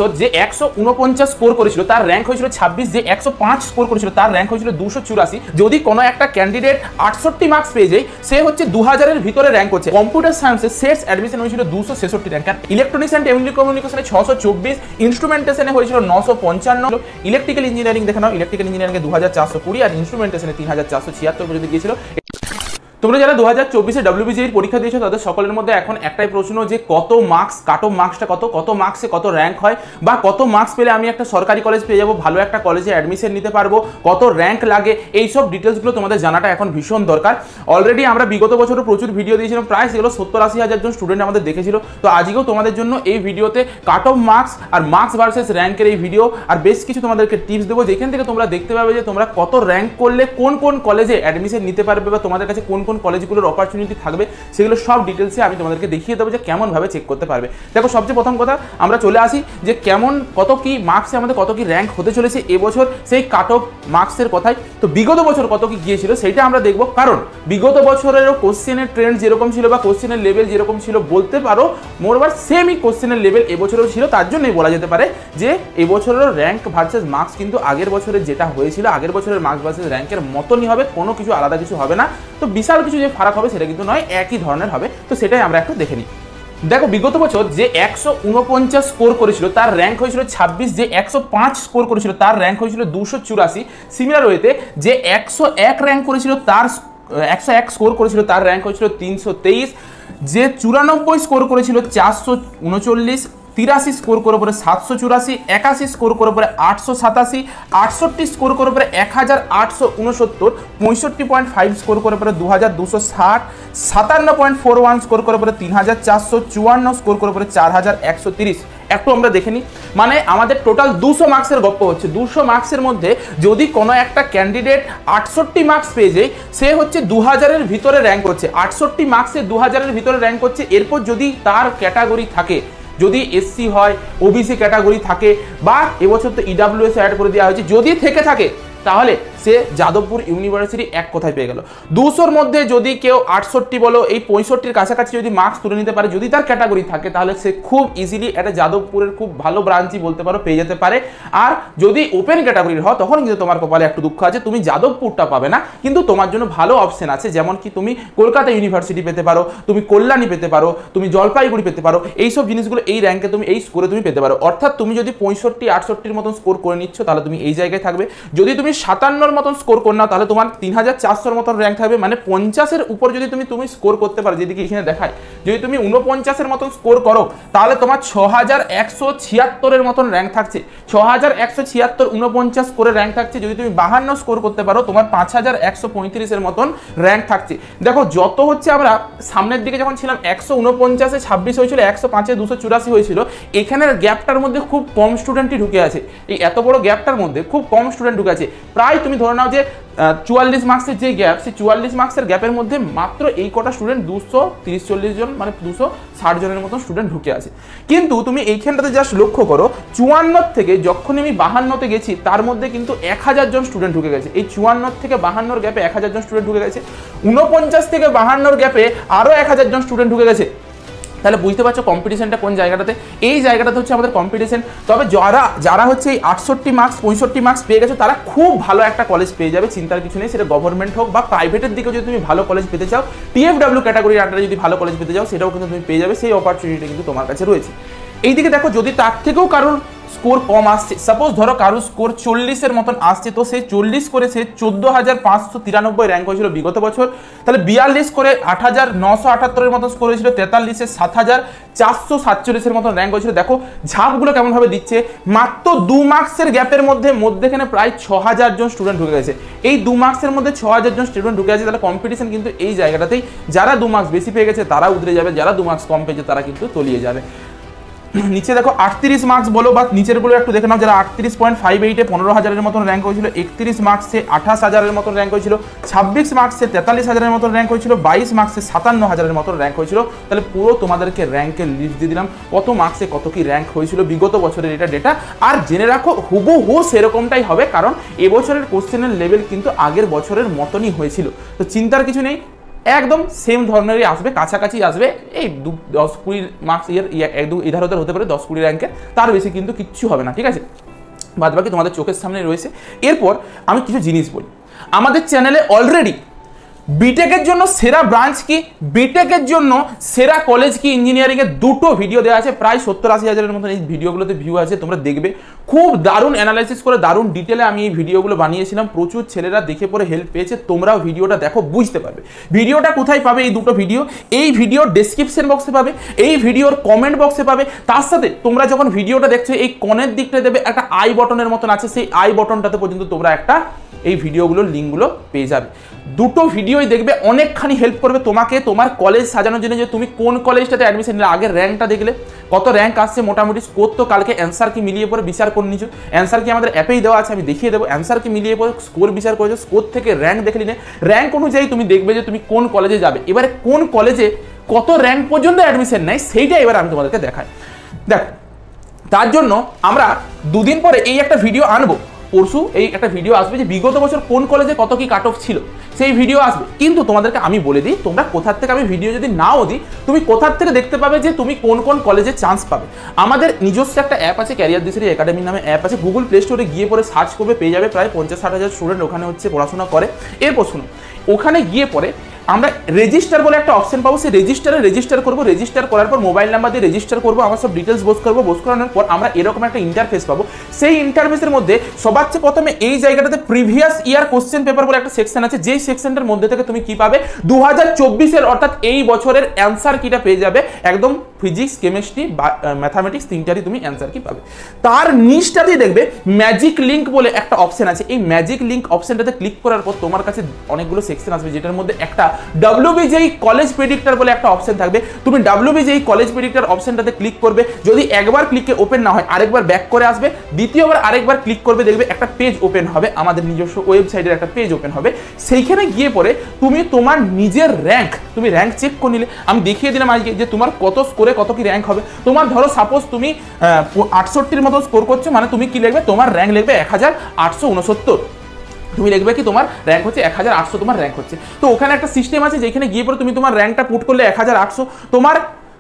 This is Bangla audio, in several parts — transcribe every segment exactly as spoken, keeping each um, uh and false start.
যে একশো উনপঞ্চাশ স্কোর করেছিল তার র্যাঙ্ক হয়েছিল ছাব্বিশ, যে একশো পাঁচ স্কোর করেছিল তার র্যাঙ্ক হয়েছিল দুশো চুরাশি। যদি কোনো একটা ক্যান্ডিডেট আটষট্টি মার্কস পেয়ে যায় সে হচ্ছে দু হাজারের ভিতরে র্যাঙ্ক হচ্ছে। কম্পিউটার সায়েন্সে সেটস অ্যাডমিশন হয়েছিল দুশো ছেষট্টি র্যাঙ্ক, আর ইলেকট্রনিক্স অ্যান্ড টেলিকমিউনিকেশনে ছশো চব্বিশ, ইনস্ট্রুমেন্টেশনে হয়েছিল নশো পঞ্চান্ন, ইলেকট্রিক্যাল ইঞ্জিনিয়ারিং দেখে নাও, ইলেকট্রিক্যাল ইঞ্জিনিয়ারিংয়ে দু হাজার চারশো কুড়ি আর ইনস্ট্রুমেন্টেশনে তিন হাজার চারশো ছিয়াত্তর পর্যন্ত গিয়েছিল। তোমরা যারা দু হাজার চব্বিশে ডব্লিউবিজির পরীক্ষা দিয়েছো তাদের সকলের মধ্যে এখন একটাই প্রশ্ন যে কত মার্কস, কাট অফ মার্কসটা কত, কত মার্কসে কত র্যাঙ্ক হয়, বা কত মার্কস পেলে আমি একটা সরকারি কলেজ পেয়ে যাবো, ভালো একটা কলেজে অ্যাডমিশন নিতে পারবো, কত র্যাঙ্ক লাগে, এইসব ডিটেলসগুলো তোমাদের জানাটা এখন ভীষণ দরকার। অলরেডি আমরা বিগত বছরও প্রচুর ভিডিও দিয়েছিলাম, প্রায় সেগুলো সত্তর আশি হাজার জন স্টুডেন্ট আমাদের দেখেছিল। তো আজকেও তোমাদের জন্য এই ভিডিওতে কাট অফ মার্কস আর মার্কস ভার্সেস র্যাঙ্কের এই ভিডিও আর বেশ কিছু তোমাদেরকে টিপস দেবো, যেখান থেকে তোমরা দেখতে পাবে যে তোমরা কত র্যাঙ্ক করলে কোন কোন কলেজে অ্যাডমিশন নিতে পারবে, বা তোমাদের কাছে কোন কোন কলেজগুলোর অপরচুনিটি থাকবে, সেগুলো সব ডিটেলসে আমি তোমাদেরকে দেখিয়ে দেবো যে কেমন ভাবে চেক করতে পারবে। দেখো সবচেয়ে প্রথম কথা আমরা চলে আসি যে কেমন কত কি মার্কসে আমাদের কত কি র্যাঙ্ক হতে চলেছে এবছর, সেই কাট অফ মার্কসের কথাই। তো বিগত বছর কত কি গিয়েছিল সেইটা আমরা দেখবো, কারণ বিগত বছরেরও কোশ্চেনের ট্রেন্ড যেরকম ছিল বা কোশ্চেনের লেভেল যেরকম ছিল বলতে পারো মোরওভার সেমই কোশ্চেনের লেভেল এবছরেও ছিল। তার জন্যই বলা যেতে পারে যে এবছরের র্যাঙ্ক ভার্সেস মার্কস কিন্তু আগের বছরের যেটা হয়েছিল আগের বছরের মার্কস ভার্সেস র্যাঙ্কের মতনই হবে, কোনো কিছু আলাদা কিছু হবে না। তো বিশাল কিছু যে ফারাক হবে সেটা কিন্তু নয়, একই ধরনের হবে। তো সেটাই আমরা একটু দেখে নিই। দেখো বিগত বছর যে একশো উনপঞ্চাশ স্কোর করেছিল তার র্যাঙ্ক হয়েছিল ছাব্বিশ, যে একশো পাঁচ স্কোর করেছিল তার র্যাঙ্ক হয়েছিল দুশো চুরাশি। সিমিলার ওয়েতে যে একশো এক র্যাঙ্ক করেছিল তার একশো এক স্কোর করেছিল তার র্যাঙ্ক হয়েছিল তিনশো তেইশ, যে চুরানব্বই স্কোর করেছিল চারশো উনচল্লিশ, তিরাশি স্কোর করে পরে সাতশো চুরাশি, একাশি স্কোর করে পরে আটশো সাতাশি, আটষট্টি স্কোর করে পরে এক হাজার আটশো উনসত্তর, পঁয়ষট্টি পয়েন্ট ফাইভ স্কোর করে পরে দু হাজার দুশো ষাট, সাতান্ন পয়েন্ট ফোর ওয়ান স্কোর করে পরে তিন হাজার চারশো, চুয়ান্ন স্কোর করে পরে চার হাজার একশো তিরিশ। একটু আমরা দেখে নিই, মানে আমাদের টোটাল দুশো মার্কসের গপ্প হচ্ছে। দুশো মার্কসের মধ্যে যদি কোনো একটা ক্যান্ডিডেট আটষট্টি মার্কস পেয়ে যায় সে হচ্ছে দু হাজারের ভিতরে র্যাঙ্ক হচ্ছে, আটষট্টি মার্কসে দু হাজারের ভিতরে র্যাঙ্ক হচ্ছে। এরপর যদি তার ক্যাটাগরি থাকে, যদি এসসি হয়, ওবিসি ক্যাটাগরি থাকে, বা এবছর তো ইডাব্লিউএস অ্যাড করে দেওয়া হয়েছে, যদি থেকে থাকে তাহলে সে যাদবপুর ইউনিভার্সিটি এক কথায় পেয়ে গেল। দুশোর মধ্যে যদি কেউ আটষট্টি বলো এই পঁয়ষট্টির কাছাকাছি যদি মার্কস তুলে নিতে পারে, যদি তার ক্যাটাগরি থাকে, তাহলে সে খুব ইজিলি একটা যাদবপুরের খুব ভালো ব্রাঞ্চই বলতে পারো পেয়ে যেতে পারে। আর যদি ওপেন ক্যাটাগরির হয় তখন কিন্তু তোমার কপালে একটু দুঃখ আছে, তুমি যাদবপুরটা পাবে না, কিন্তু তোমার জন্য ভালো অপশন আছে, যেমন কি তুমি কলকাতা ইউনিভার্সিটি পেতে পারো, তুমি কল্যাণী পেতে পারো, তুমি জলপাইগুড়ি পেতে পারো। এইসব জিনিসগুলো এই র্যাঙ্কে তুমি এই স্কোরে তুমি পেতে পারো। অর্থাৎ তুমি যদি পঁয়ষট্টি আটষট্টির মতন স্কোর করে নিচ্ছ তাহলে তুমি এই জায়গায় থাকবে। যদি তুমি সাতান্নর মতন স্কোর করো না তাহলে তোমার তিন হাজার চারশোর মতন র্যাঙ্ক থাকবে, মানে পঞ্চাশের উপর যদি তুমি তুমি স্কোর করতে পারো, যেদিকে এখানে দেখায় যদি তুমি উনপঞ্চাশের মতন স্কোর করো তাহলে তোমার ছ হাজার একশো ছিয়াত্তরের মতন র্যাঙ্ক থাকছে। ছ হাজার একশো ছিয়াত্তর উনপঞ্চাশ করে র্যাঙ্ক থাকছে। যদি তুমি বাহান্ন স্কোর করতে পারো তোমার পাঁচ হাজার একশো পঁয়ত্রিশের মতন র্যাঙ্ক থাকছে। দেখো যত হচ্ছে আমরা সামনের দিকে যখন ছিলাম একশো উনপঞ্চাশে ছাব্বিশ হয়েছিল, একশো পাঁচে দুশো চুরাশি হয়েছিল, এখানের গ্যাপটার মধ্যে খুব কম স্টুডেন্টই ঢুকে আছে। এই এত বড় গ্যাপটার মধ্যে খুব কম স্টুডেন্ট ঢুকে আছে। প্রায় তুমি ধরে নাও যে চুয়াল্লিশ মার্কসের যে গ্যাপ, সেই চুয়াল্লিশ মার্কসের গ্যাপের মধ্যে মাত্র এই কটা স্টুডেন্ট দুশো তিরিশ চল্লিশ জন মানে দুশো ষাট জনের মতন স্টুডেন্ট ঢুকে আছে। কিন্তু তুমি এইখানটাতে জাস্ট লক্ষ্য করো, চুয়ান্ন থেকে যখন আমি বাহান্নতে গেছি তার মধ্যে কিন্তু এক হাজার জন স্টুডেন্ট ঢুকে গেছে। এই চুয়ান্ন থেকে বাহান্নর গ্যাপে এক হাজার জন স্টুডেন্ট ঢুকে গেছে। উনপঞ্চাশ থেকে বাহান্নর গ্যাপে আরও এক হাজার জন স্টুডেন্ট ঢুকে গেছে। তাহলে বুঝতে পারছো কম্পিটিশনটা কোন জায়গাটাতে। এই জায়গাটাতে হচ্ছে আমাদের কম্পিটিশন। তবে যারা যারা হচ্ছে এই আটষট্টি মার্কস পঁয়ষট্টি মার্কস পেয়ে গেছো তারা খুব ভালো একটা কলেজ পেয়ে যাবে, চিন্তার কিছু নেই। সেটা গভর্নমেন্ট হোক বা প্রাইভেটের দিকে যদি তুমি ভালো কলেজ পেতে চাও, টিএফডব্লিউ ক্যাটাগরির আন্ডারে যদি ভালো কলেজ পেতে চাও সেটাও কিন্তু তুমি পেয়ে যাবে, সেই অপরচুনিটি কিন্তু তোমার কাছে রয়েছে। এইদিকে দেখো যদি তার থেকেও কারোর স্কোর কম আসছে, সাপোজ ধরো কারো স্কোর চল্লিশের মতন আসছে, তো সেই চল্লিশ করে সে চোদ্দ হাজার পাঁচশো তিরানব্বই র্যাঙ্ক হয়েছিল বিগত বছর। তাহলে বিয়াল্লিশ করে আট হাজার নশো আটাত্তরের মতন স্কোর হয়েছিল, তেতাল্লিশে সাত হাজার চারশো সাতচল্লিশের মতন র্যাঙ্ক হয়েছিল। দেখো ঝাপগুলো কেমনভাবে দিচ্ছে, মাত্র দু মার্কসের গ্যাপের মধ্যে মধ্যেখানে প্রায় ছ হাজার জন স্টুডেন্ট ঢুকে গেছে। এই দু মার্কসের মধ্যে ছ হাজার জন স্টুডেন্ট ঢুকে আছে। তাহলে কম্পিটিশন কিন্তু এই জায়গাটাতেই, যারা দু মার্কস বেশি পেয়ে গেছে তারা উতরে যাবে, যারা দু মার্কস কম পেয়েছে তারা কিন্তু তলিয়ে যাবে। নিচে দেখো আটত্রিশ মার্কস বলো বা নিচের গুলো একটু দেখে নাও, যারা আটত্রিশ পয়েন্ট ফাইভ এইটে পনেরো হাজারের মতন র্যাঙ্ক হয়েছিল, একত্রিশ মার্কসে আঠাশ হাজারের মতন র্যাঙ্ক হয়েছিল, ছাব্বিশ মার্কসে তেতাল্লিশ হাজারের মতন র্যাঙ্ক হয়েছিল, বাইশ মার্কসে সাতান্ন হাজারের মতন র্যাঙ্ক হয়েছিল। তাহলে পুরো তোমাদেরকে র্যাঙ্কের লিস্ট দিয়ে দিলাম, কত মার্কসে কত কি র্যাঙ্ক হয়েছিল বিগত বছরের এটা ডেটা। আর জেনে রাখো হুবহু সেরকমটাই হবে, কারণ এবছরের কোশ্চেনের লেভেল কিন্তু আগের বছরের মতনই হয়েছিল। তো চিন্তার কিছু নেই। একদম সেম ধরনেরই আসবে, কাছাকাছি আসবে, এই দু দশ কুড়ি মার্কস ইয়ার এক দু ইধার ওধার হতে পারে দশ কুড়ি র্যাঙ্কের, তার বেশি কিন্তু কিচ্ছু হবে না, ঠিক আছে। বাদ বাকি তোমাদের চোখের সামনে রয়েছে। এরপর আমি কিছু জিনিস বলি, আমাদের চ্যানেলে অলরেডি বিটেকের জন্য সেরা ব্রাঞ্চ কি, বিটেকের জন্য সেরা কলেজ কি, ইঞ্জিনিয়ারিংয়ের দুটো ভিডিও দেওয়া আছে, প্রায় সত্তর আশি হাজারের মতন এই ভিডিওগুলোতে ভিউ আছে, তোমরা দেখবে। খুব দারুণ অ্যানালাইসিস করে দারুণ ডিটেলে আমি এই ভিডিওগুলো বানিয়েছিলাম, প্রচুর ছেলেরা দেখে পরে হেল্প পেয়েছে, তোমরাও ভিডিওটা দেখো, বুঝতে পারবে। ভিডিওটা কোথায় পাবে এই দুটো ভিডিও? এই ভিডিওর ডেসক্রিপশন বক্সে পাবে, এই ভিডিওর কমেন্ট বক্সে পাবে। তার সাথে তোমরা যখন ভিডিওটা দেখছো এই কনের দিকটা দেবে একটা আই বটনের মতন আছে, সেই আই বটনটাতে পর্যন্ত তোমরা একটা এই ভিডিওগুলোর লিঙ্কগুলো পেয়ে যাবে। দুটো ভিডিওই দেখবে, অনেকখানি হেল্প করবে তোমাকে তোমার কলেজ সাজানোর জন্য, যে তুমি কোন কলেজটাতে অ্যাডমিশন নিলে। আগের র্যাঙ্কটা দেখলে কত র্যাঙ্ক আসছে মোটামুটি, স্কোর তো কালকে অ্যান্সার কি মিলিয়ে পরে বিচার করে নিচ্ছ, অ্যান্সার কি আমাদের অ্যাপেই দেওয়া আছে, আমি দেখিয়ে দেবো। অ্যান্সার কি মিলিয়ে পরে স্কোর বিচার করেছো, স্কোর থেকে র্যাঙ্ক দেখে নিলে, র্যাঙ্ক অনুযায়ী তুমি দেখবে যে তুমি কোন কলেজে যাবে। এবারে কোন কলেজে কত র্যাঙ্ক পর্যন্ত অ্যাডমিশন নেয় সেইটা এবার আমি তোমাদেরকে দেখাই। দেখো, তার জন্য আমরা দুদিন পরে এই একটা ভিডিও আনবো, পরশু এই একটা ভিডিও আসবে যে বিগত বছর কোন কলেজে কত কি কাট অফ ছিল, সেই ভিডিও আসবে। কিন্তু তোমাদেরকে আমি বলে দিই, তোমরা কোথার থেকে, আমি ভিডিও যদি নাও দিই, তুমি কোথার থেকে দেখতে পাবে যে তুমি কোন কোন কলেজে চান্স পাবে। আমাদের নিজস্ব একটা অ্যাপ আছে, ক্যারিয়ার দিশারি একাডেমি নামে অ্যাপ আছে, গুগল প্লে স্টোরে গিয়ে পরে সার্চ করবে, পেয়ে যাবে। প্রায় পঞ্চাশ ষাট হাজার স্টুডেন্ট ওখানে হচ্ছে পড়াশোনা করে। এরপর শুনো, ওখানে গিয়ে পরে আমরা রেজিস্টার বলে একটা অপশন পাবো, সেই রেজিস্টারে রেজিস্টার করবো, রেজিস্টার করার পর মোবাইল নাম্বার দিয়ে রেজিস্টার করবো, আমার সব ডিটেলস বোস করবো, বোস করানোর পর আমরা এরকম একটা ইন্টারফেস পাবো। সেই ইন্টারফেসের মধ্যে সবার চেয়ে প্রথমে এই জায়গাটাতে প্রিভিয়াস ইয়ার কোশ্চেন পেপার বলে একটা সেকশন আছে, যেই সেকশনটার মধ্যে থেকে তুমি কি পাবে, দু হাজার চব্বিশের অর্থাৎ এই বছরের অ্যান্সার কিটা পেয়ে যাবে, একদম ফিজিক্স কেমিস্ট্রি বা ম্যাথামেটিক্স তিনটারই তুমি অ্যান্সার কি পাবে। তার নিচটাতেই দেখবে ম্যাজিক লিঙ্ক বলে একটা অপশন আছে, এই ম্যাজিক লিঙ্ক অপশনটাতে ক্লিক করার পর তোমার কাছে অনেকগুলো সেকশন আসবে, যেটার মধ্যে একটা ডাব্লিউবিজেই কলেজ প্রেডিক্টর বলে একটা অপশন থাকবে। তুমি ডাব্লিউবিজেই কলেজ প্রেডিক্টর অপশনটাতে ক্লিক করবে, যদি একবার ক্লিকে ওপেন না হয় আরেকবার ব্যাক করে আসবে, দ্বিতীয়বার আরেকবার ক্লিক করবে, দেখবে একটা পেজ ওপেন হবে, আমাদের নিজস্ব ওয়েবসাইটের একটা পেজ ওপেন হবে। সেইখানে গিয়ে পরে তুমি তোমার নিজের র্যাঙ্ক, তুমি র্যাঙ্ক চেক করে নিলে, আমি দেখিয়ে দিলাম আজকে যে তোমার কত স্কোরে কত কি র্যাঙ্ক হবে। তোমার ধরো সাপোজ তুমি আটষট্টির মতো স্কোর করছো, মানে তুমি কি লিখবে, তোমার র্যাঙ্ক লিখবে এক হাজার আটশো উনসত্তর, তুমি লিখবে কি তোমার র্যাঙ্ক হচ্ছে এক হাজার আটশো, তোমার র্যাঙ্ক হচ্ছে। তো ওখানে একটা সিস্টেম আছে যেখানে গিয়ে পরে তুমি তোমার র্যাঙ্কটা পুট করলে এক হাজার আটশো, তোমার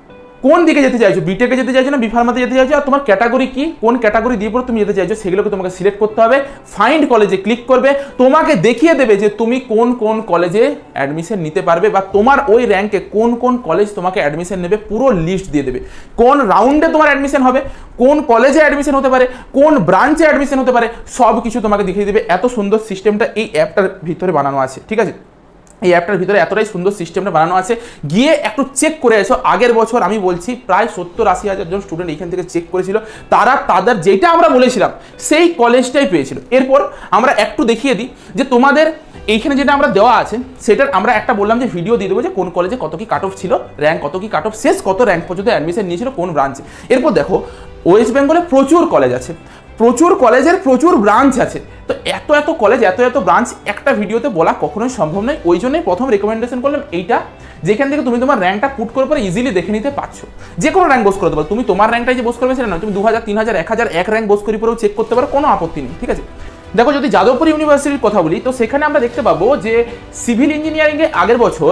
কোন দিকে যেতে চাইছো, বিটেকে যেতে চাইছো না বিফার্মাতে যেতে চাইছো, আর তোমার ক্যাটাগরি কি, কোন ক্যাটাগরি দিয়ে পরে তুমি যেতে চাইছো, সেগুলোকে তোমাকে সিলেক্ট করতে হবে। ফাইন্ড কলেজে ক্লিক করবে, তোমাকে দেখিয়ে দেবে যে তুমি কোন কোন কলেজে অ্যাডমিশন নিতে পারবে, বা তোমার ওই র্যাঙ্কে কোন কোন কলেজ তোমাকে অ্যাডমিশন নেবে, পুরো লিস্ট দিয়ে দেবে। কোন রাউন্ডে তোমার অ্যাডমিশন হবে, কোন কলেজে অ্যাডমিশন হতে পারে, কোন ব্রাঞ্চে অ্যাডমিশন হতে পারে, সব কিছু তোমাকে দেখিয়ে দেবে। এত সুন্দর সিস্টেমটা এই অ্যাপটার ভিতরে বানানো আছে, ঠিক আছে। এই অ্যাপটার ভিতরে এতটাই সুন্দর সিস্টেমটা বানানো আছে, গিয়ে একটু চেক করে এসো। আগের বছর আমি বলছি প্রায় সত্তর আশি হাজার জন স্টুডেন্ট এখান থেকে চেক করেছিল, তারা তাদের যেটা আমরা বলেছিলাম সেই কলেজটাই পেয়েছিল। এরপর আমরা একটু দেখিয়ে দিই যে তোমাদের এইখানে যেটা আমরা দেওয়া আছে সেটার আমরা একটা বললাম যে ভিডিও দিয়ে দেবো যে কোন কলেজে কত কি কাট অফ ছিল, র্যাঙ্ক কত কি কাট অফ, শেষ কত র্যাঙ্ক পর্যন্ত অ্যাডমিশন নিয়েছিল কোন ব্রাঞ্চে। এরপর দেখো ওয়েস্ট বেঙ্গলে প্রচুর কলেজ আছে, প্রচুর কলেজের প্রচুর ব্রাঞ্চ আছে, তো এত এত কলেজ এত এত ব্রাঞ্চ একটা ভিডিওতে বলা কখনোই সম্ভব নয়। ওই জন্যই প্রথম রেকমেন্ডেশন করলাম এইটা, যেখান থেকে তুমি তোমার র্যাঙ্কটা পুট করে পরে ইজিলি দেখে নিতে পারছো। যে কোনো র্যাঙ্ক বোস করতে পারো, তুমি তোমার র্যাঙ্কটাই যে বোস করবে সেটা নয়, তুমি দু হাজার তিন হাজার এক হাজার এক র্যাঙ্ক বোস করে পরেও চেক করতে পারো, কোনো আপত্তি নেই, ঠিক আছে। দেখো যদি যাদবপুর ইউনিভার্সিটির কথা বলি, তো সেখানে আমরা দেখতে পাবো যে সিভিল ইঞ্জিনিয়ারিংয়ে আগের বছর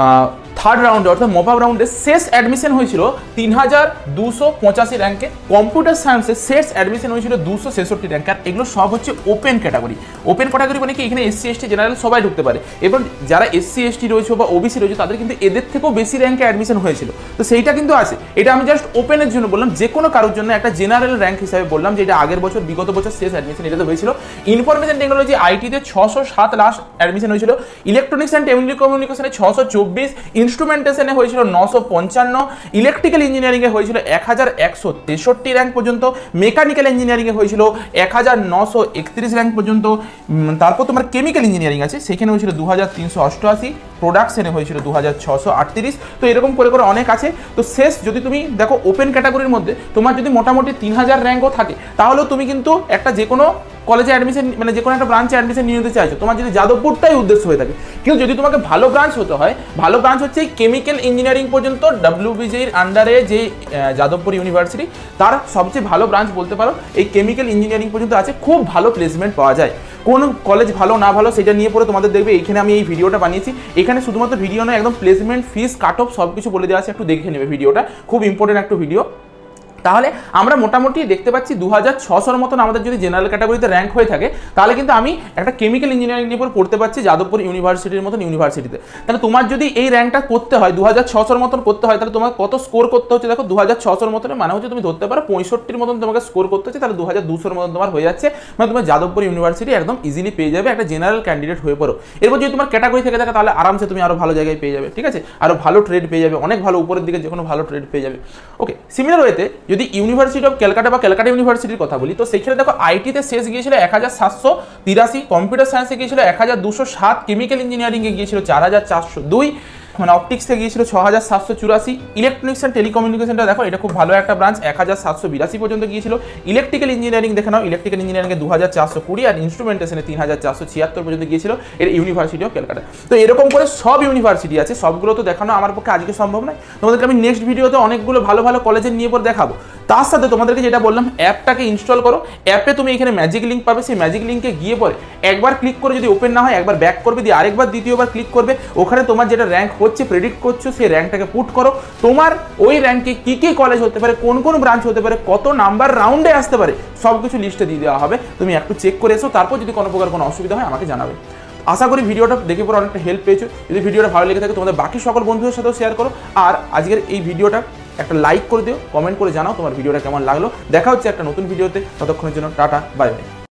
থার্ড রাউন্ডে অর্থাৎ মপ আপ রাউন্ডে শেষ অ্যাডমিশন হয়েছিল তিন হাজার দুশো পঁচাশি র্যাঙ্কে, কম্পিউটার সায়েন্সে শেষ অ্যাডমিশন হয়েছিল দুশো ছেষট্টি র্যাঙ্ক। আর এগুলো সব হচ্ছে ওপেন ক্যাটাগরি। ওপেন ক্যাটাগরি মানে কি, এখানে এসসি এসটি জেনারেল সবাই ঢুকতে পারে, এবং যারা এসসি এসটি রয়েছে বা ওবিসি রয়েছে তাদের কিন্তু এদের থেকেও বেশি র্যাঙ্কে অ্যাডমিশন হয়েছিল, তো সেইটা কিন্তু আছে। এটা আমি জাস্ট ওপেনের জন্য বললাম, যে কোনো কারোর জন্য একটা জেনারেল র্যাঙ্ক হিসাবে বললাম যে এটা আগের বছর বিগত বছর শেষ অ্যাডমিশন এটাতে হয়েছিল। ইনফরমেশন টেকনোলজি আইটিতে ছশো সাত লাস্ট অ্যাডমিশন হয়েছিল, ইলেকট্রনিক্স অ্যান্ড টেলিকমিউনিকেশনে ছশো চব্বিশ, ইনস্ট্রুমেন্টেশনে হয়েছিল নশো পঞ্চান্ন, ইলেকট্রিক্যাল ইঞ্জিনিয়ারিংয়ে হয়েছিল এক হাজার একশো তেষট্টি র্যাঙ্ক পর্যন্ত, মেকানিক্যাল ইঞ্জিনিয়ারিংয়ে হয়েছিল এক হাজার নশো একত্রিশ র্যাঙ্ক পর্যন্ত। তারপর তোমার কেমিক্যাল ইঞ্জিনিয়ারিং আছে, সেখানে হয়েছিল দু হাজার তিনশো অষ্টআশি, প্রোডাকশনে হয়েছিল দু হাজার ছশো আটত্রিশ। তো এরকম করে করে অনেক আছে। তো শেষ যদি তুমি দেখো ওপেন ক্যাটাগরির মধ্যে তোমার যদি মোটামুটি তিন হাজার র্যাঙ্কও থাকে, তাহলেও তুমি কিন্তু একটা যে কোনো কলেজে অ্যাডমিশন মানে যে কোনো একটা ব্রাঞ্চে অ্যাডমিশন নিয়ে নিতে চাইছো, তোমার যদি যাদবপুরটাই উদ্দেশ্য হয়ে থাকে, কিন্তু যদি তোমাকে ভালো ব্রাঞ্চ হতে হয়, ভালো ব্রাঞ্চ হচ্ছে কেমিক্যাল ইঞ্জিনিয়ারিং পর্যন্ত ডাব্লিউবিজির আন্ডারে যে যাদবপুর ইউনিভার্সিটি, তার সবচেয়ে ভালো ব্রাঞ্চ বলতে পারো এই কেমিক্যাল ইঞ্জিনিয়ারিং পর্যন্ত আছে, খুব ভালো প্লেসমেন্ট পাওয়া যায়। কোন কলেজ ভালো না ভালো সেটা নিয়ে পরে তোমাদের দেখবে এইখানে আমি এই ভিডিওটা বানিয়েছি, এখানে শুধুমাত্র ভিডিও নয়, একদম প্লেসমেন্ট, ফিস, কাট অফ সব কিছু বলে দেওয়া আছে, একটু দেখে নেবে ভিডিওটা, খুব ইম্পর্টেন্ট একটা ভিডিও। তাহলে আমরা মোটামুটি দেখতে পাচ্ছি দু হাজার ছশোর মতন আমাদের যদি জেনারেল ক্যাটাগরিতে র্যাঙ্ক হয়ে থাকে, তাহলে কিন্তু আমি একটা কেমিক্যাল ইঞ্জিনিয়ারিং নিয়ে পরে পড়তে পারছি যাদবপুর ইউনিভার্সিটির মতন ইউনিভার্সিটিতে। তাহলে তোমার যদি এই র্যাঙ্কটা করতে হয় দু হাজার ছশোর মতন করতে হয়, তাহলে তোমাকে কত স্কোর করতে হচ্ছে দেখো, দু হাজার ছশোর মতন মানে হচ্ছে তুমি ধরতে পারো পঁয়ষট্টির মতন তোমাকে স্কোর করতে হচ্ছে, তাহলে দু হাজার দুশোর মতন তোমার হয়ে যাচ্ছে, মানে তোমার যাদবপুর ইউনিভার্সিটি একদম ইজিলি পেয়ে যাবে, একটা জেনারেল ক্যান্ডিডেট হয়ে পড়ো। এরপর যদি তোমার ক্যাটাগরি থেকে থাকে তাহলে আরামসে তুমি আরও ভালো জায়গায় পেয়ে যাবে, ঠিক আছে, আরও ভালো ট্রেড পেয়ে যাবে, অনেক ভালো উপরের দিকে যে কোনো ভালো ট্রেড পেয়ে যাবে। ওকে, সিমিলার ওয়েতে যদি ইউনিভার্সিটি ক্যালকাটা বা ক্যালকাটা ইউনিভার্সিটির কথা বলি, তো সেখানে দেখো আইটিতে শেষ গিয়েছিল এক হাজার সাতশো তিরাশি, কম্পিউটার সায়েন্সে গিয়েছিল এক হাজার দুশো সাত, কেমিক্যাল ইঞ্জিনিয়ারিংয়ে গিয়েছিল চার হাজার চারশো দুই, মানে অপটিক্সে গিয়েছিল ছ হাজার সাতশো চুরাশি, ইলেকট্রনিক্স অ্যান্ড টেলিকমিউনিকেশনটা দেখো এটা খুব ভালো একটা ব্রাঞ্চ, এক হাজার সাতশো বিরাশি পর্যন্ত গিয়েছিল, ইলেকট্রিক্যাল ইঞ্জিনিয়ারিং দেখে নাও, ইলেকট্রিক্যাল ইঞ্জিনিয়ারিংয়ে দু হাজার চারশো কুড়ি, আর ইনস্ট্রুমেন্টেশনে তিন হাজার চারশো ছিয়াত্তর পর্যন্ত গিয়েছিল এর ইউনিভার্সিটি অফ ক্যালকাটা। তো এরকম করে সব ইউনিভার্সিটি আছে, সবগুলো তো দেখানো আমার পক্ষে আজকে সম্ভব নয়, তোমাদেরকে আমি নেক্সট ভিডিওতে অনেকগুলো ভালো ভালো কলেজের নিয়ে পরে দেখাবো। তার সাথে তোমাদেরকে যেটা বললাম, অ্যাপটাকে ইনস্টল করো, অ্যাপে তুমি এখানে ম্যাজিক লিঙ্ক পাবে, সেই ম্যাজিক লিঙ্কে গিয়ে পরে একবার ক্লিক করে যদি ওপেন না হয় একবার ব্যাক করবে, দিয়ে আরেকবার দ্বিতীয়বার ক্লিক করবে, ওখানে তোমার যেটা র্যাঙ্ক হচ্ছে প্রেডিক্ট করছো সেই র্যাঙ্কটাকে পুট করো, তোমার ওই র্যাঙ্কে কী কী কলেজ হতে পারে, কোন কোন ব্রাঞ্চ হতে পারে, কত নাম্বার রাউন্ডে আসতে পারে, সব কিছু লিস্টে দিয়ে দেওয়া হবে, তুমি একটু চেক করে এসো, তারপর যদি কোনো প্রকার কোনো অসুবিধা হয় আমাকে জানাবে। আশা করি ভিডিওটা দেখে পরে অনেকটা হেল্প পেয়েছো, যদি ভিডিওটা ভালো লেগে থাকে তোমাদের বাকি সকল বন্ধুদের সাথেও শেয়ার করো, আর আজকের এই ভিডিওটা একটা লাইক করে দিও, কমেন্ট করে জানাও তোমার ভিডিওটা কেমন লাগলো। দেখা হচ্ছে একটা নতুন ভিডিওতে, ততক্ষণের জন্য টাটা, বাই বাই।